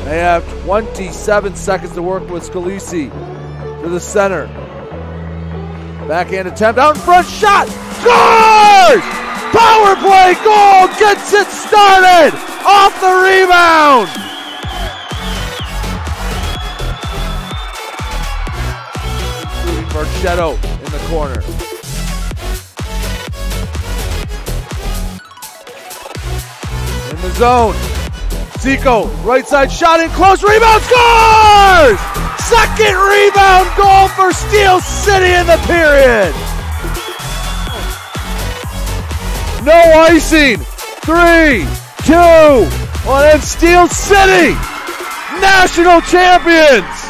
They have 27 seconds to work with. Scalisi to the center. Backhand attempt, out in front, shot, scores! Power play goal gets it started off the rebound. Marchetto in the corner. In the zone. Zico, right side shot in close, rebound, scores! Second rebound goal for Steel City in the period. No icing. 3, 2, 1, and Steel City, national champions.